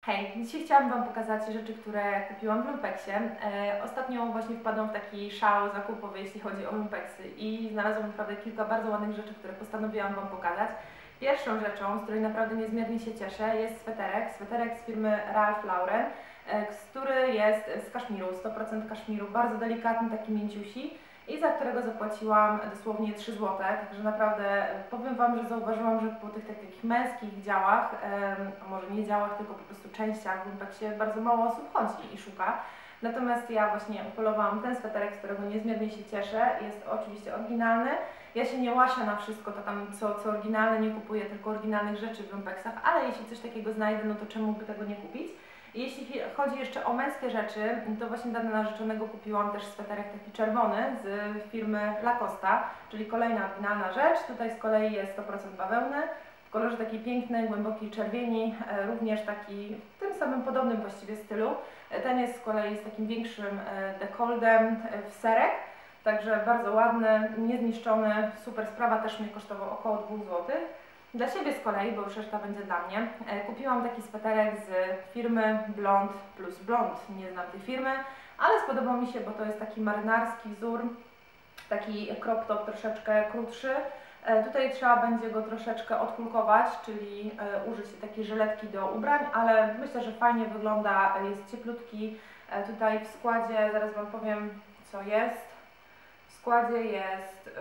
Hej, dzisiaj chciałam Wam pokazać rzeczy, które kupiłam w Lumpeksie. Ostatnio właśnie wpadłam w taki szał zakupowy, jeśli chodzi o lumpeksy i znalazłam naprawdę kilka bardzo ładnych rzeczy, które postanowiłam Wam pokazać. Pierwszą rzeczą, z której naprawdę niezmiernie się cieszę, jest sweterek z firmy Ralph Lauren, który jest z kaszmiru, 100% kaszmiru, bardzo delikatny, taki mięciusi i za którego zapłaciłam dosłownie 3 zł, także naprawdę powiem Wam, że zauważyłam, że po tych takich męskich działach, a może nie działach, tylko po prostu częściach w lumpeksie bardzo mało osób chodzi i szuka. Natomiast ja właśnie upolowałam ten sweterek, z którego niezmiernie się cieszę, jest oczywiście oryginalny. Ja się nie łaszę na wszystko, to tam co oryginalne nie kupuję, tylko oryginalnych rzeczy w lumpeksach, ale jeśli coś takiego znajdę, no to czemu by tego nie kupić? Jeśli chodzi jeszcze o męskie rzeczy, to właśnie dla narzeczonego kupiłam też sweterek taki czerwony z firmy Lacosta, czyli kolejna oryginalna rzecz. Tutaj z kolei jest 100% bawełny, w kolorze takiej pięknej, głębokiej czerwieni, również taki w tym samym podobnym właściwie stylu. Ten jest z kolei z takim większym dekoltem w serek, także bardzo ładny, niezniszczony, super sprawa, też mnie kosztował około 2 zł. Dla siebie z kolei, bo już reszta będzie dla mnie, kupiłam taki sweterek z firmy Blond plus Blond. Nie znam tej firmy, ale spodobał mi się, bo to jest taki marynarski wzór, taki crop top troszeczkę krótszy. Tutaj trzeba będzie go troszeczkę odkulkować, czyli użyć takiej żyletki do ubrań, ale myślę, że fajnie wygląda, jest cieplutki. Tutaj w składzie, zaraz Wam powiem co jest. W składzie jest...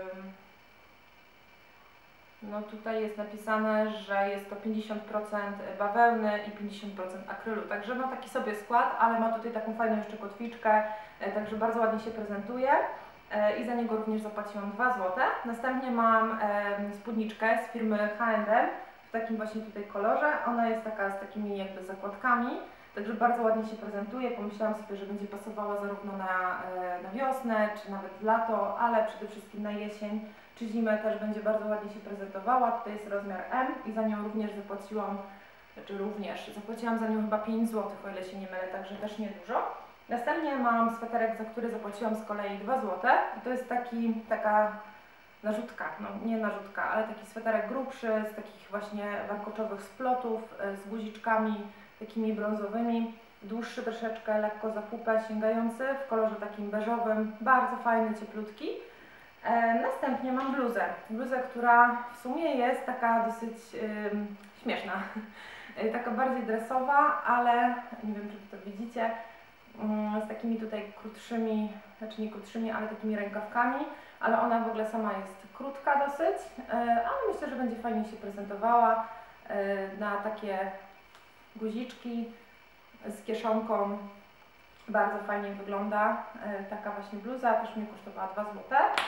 No tutaj jest napisane, że jest to 50% bawełny i 50% akrylu, także ma taki sobie skład, ale ma tutaj taką fajną jeszcze kotwiczkę, także bardzo ładnie się prezentuje i za niego również zapłaciłam 2 zł. Następnie mam spódniczkę z firmy H&M w takim właśnie tutaj kolorze, ona jest taka z takimi jakby zakładkami, także bardzo ładnie się prezentuje. Pomyślałam sobie, że będzie pasowała zarówno na wiosnę, czy nawet lato, ale przede wszystkim na jesień czy zimę też będzie bardzo ładnie się prezentowała. Tutaj jest rozmiar M i za nią również zapłaciłam za nią chyba 5 zł, o ile się nie mylę, także też niedużo. Następnie mam sweterek, za który zapłaciłam z kolei 2 zł i to jest taka narzutka, no nie narzutka, ale taki sweterek grubszy, z takich właśnie warkoczowych splotów, z guziczkami takimi brązowymi, dłuższy troszeczkę, lekko za pupę sięgający, w kolorze takim beżowym, bardzo fajny, cieplutki. Następnie mam bluzę, która w sumie jest taka dosyć śmieszna, taka bardziej dresowa, ale nie wiem, czy Wy to widzicie, z takimi tutaj krótszymi, znaczy nie krótszymi, ale takimi rękawkami, ale ona w ogóle sama jest krótka dosyć, ale myślę, że będzie fajnie się prezentowała na takie guziczki z kieszonką. Bardzo fajnie wygląda taka właśnie bluza, też mnie kosztowała 2 zł.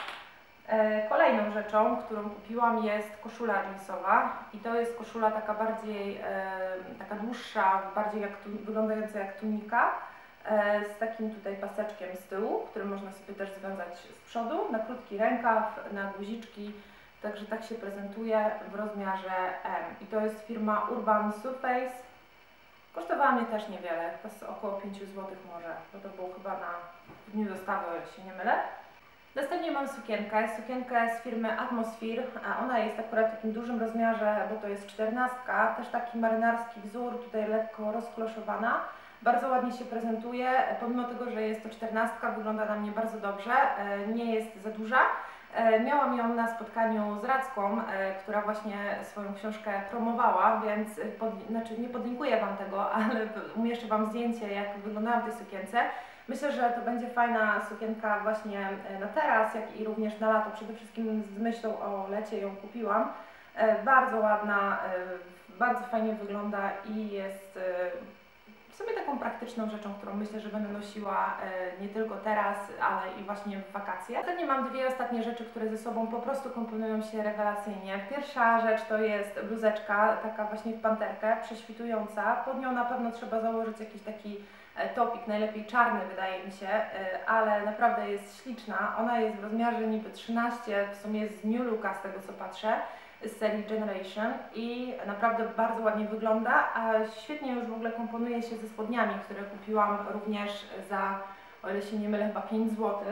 Kolejną rzeczą, którą kupiłam, jest koszula jeansowa i to jest koszula taka bardziej, taka dłuższa, bardziej wyglądająca jak tunika, z takim tutaj paseczkiem z tyłu, który można sobie też związać z przodu, na krótki rękaw, na guziczki, także tak się prezentuje w rozmiarze M. I to jest firma Urban Surface. Kosztowała mnie też niewiele, około 5 zł może, bo to było chyba na dniu dostawy, o ile się nie mylę. Następnie mam sukienkę z firmy Atmosphere, a ona jest akurat w takim dużym rozmiarze, bo to jest 14, też taki marynarski wzór, tutaj lekko rozkloszowana. Bardzo ładnie się prezentuje, pomimo tego, że jest to 14, wygląda na mnie bardzo dobrze, nie jest za duża. Miałam ją na spotkaniu z Radzką, która właśnie swoją książkę promowała, więc nie podlinkuję Wam tego, ale umieszczę Wam zdjęcie, jak wyglądałam w tej sukience. Myślę, że to będzie fajna sukienka właśnie na teraz, jak i również na lato. Przede wszystkim z myślą o lecie ją kupiłam. Bardzo ładna, bardzo fajnie wygląda i jest w sumie taką praktyczną rzeczą, którą myślę, że będę nosiła nie tylko teraz, ale i właśnie w wakacje. Ostatnio mam dwie ostatnie rzeczy, które ze sobą po prostu komponują się rewelacyjnie. Pierwsza rzecz to jest bluzeczka, taka właśnie w panterkę, prześwitująca. Pod nią na pewno trzeba założyć jakiś taki topik, najlepiej czarny wydaje mi się, ale naprawdę jest śliczna. Ona jest w rozmiarze niby 13, w sumie jest z New Looka z tego co patrzę, z serii Generation i naprawdę bardzo ładnie wygląda, a świetnie już w ogóle komponuje się ze spodniami, które kupiłam również za, o ile się nie mylę, chyba 5 zł.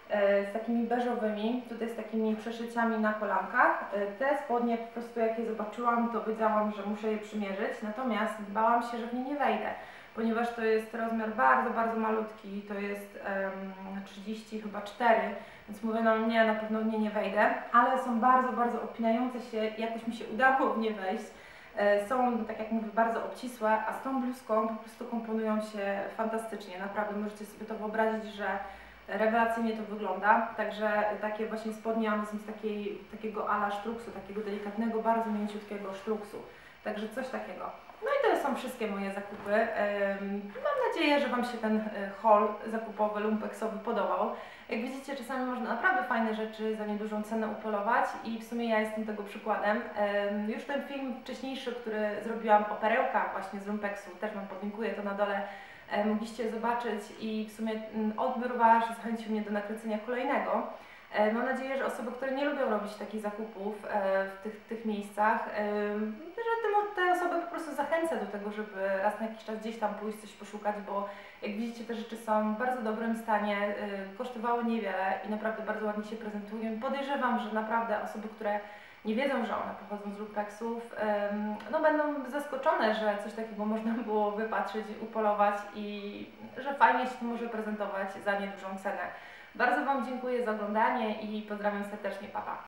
z takimi beżowymi, tutaj z takimi przeszyciami na kolankach. Te spodnie po prostu jak je zobaczyłam, to wiedziałam, że muszę je przymierzyć, natomiast bałam się, że w nie nie wejdę, ponieważ to jest rozmiar bardzo, bardzo malutki, to jest 30 chyba 4, więc mówię, no nie, na pewno w nie nie wejdę, ale są bardzo, bardzo opinające się, jakoś mi się udało w nie wejść. Są, tak jak mówię, bardzo obcisłe, a z tą bluzką po prostu komponują się fantastycznie, naprawdę możecie sobie to wyobrazić, że rewelacyjnie to wygląda, także takie właśnie spodnie, one są z takiego ala sztruksu, takiego delikatnego, bardzo mięciutkiego sztruksu, także coś takiego. No i to są wszystkie moje zakupy. Mam nadzieję, że Wam się ten haul zakupowy, lumpeksowy podobał. Jak widzicie, czasami można naprawdę fajne rzeczy za niedużą cenę upolować i w sumie ja jestem tego przykładem. Już ten film wcześniejszy, który zrobiłam o perełkach właśnie z lumpeksu, też Wam podlinkuję to na dole, mogliście zobaczyć i w sumie odbiór Wasz zachęcił mnie do nakręcenia kolejnego. Mam nadzieję, że osoby, które nie lubią robić takich zakupów w tych miejscach, że te osoby po prostu zachęcę do tego, żeby raz na jakiś czas gdzieś tam pójść, coś poszukać, bo jak widzicie, te rzeczy są w bardzo dobrym stanie, kosztowały niewiele i naprawdę bardzo ładnie się prezentują. Podejrzewam, że naprawdę osoby, które nie wiedzą, że one pochodzą z lumpeksów, no będą zaskoczone, że coś takiego można było wypatrzeć, upolować i że fajnie się to może prezentować za niedużą cenę. Bardzo Wam dziękuję za oglądanie i pozdrawiam serdecznie, pa pa!